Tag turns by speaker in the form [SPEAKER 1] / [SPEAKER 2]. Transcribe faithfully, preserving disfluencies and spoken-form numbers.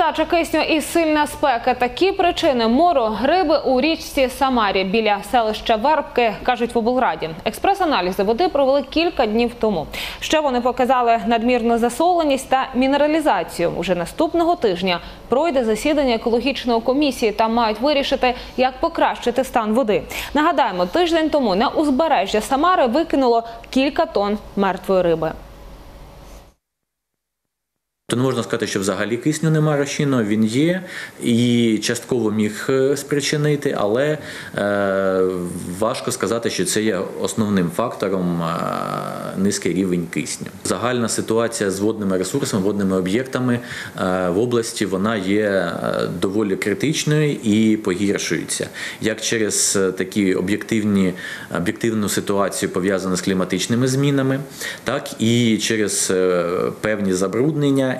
[SPEAKER 1] Нестача кисню і сильна спека – такі причини мору гриби у річці Самарі біля селища Вербки, кажуть в облраді. Експрес-аналізи води провели кілька днів тому. Ще вони показали надмірну засоленість та мінералізацію. Уже наступного тижня пройде засідання екологічної комісії. Там мають вирішити, як покращити стан води. Нагадаємо, тиждень тому на узбережжя Самари викинуло кілька тонн мертвої риби.
[SPEAKER 2] То не можна сказати, що взагалі кисню немає розчинного, він є і частково міг спричинити, але е, важко сказати, що це є основним фактором е, низький рівень кисню. Загальна ситуація з водними ресурсами, водними об'єктами е, в області, вона є доволі критичною і погіршується. Як через такі об'єктивні, об'єктивну ситуацію, пов'язану з кліматичними змінами, так і через певні забруднення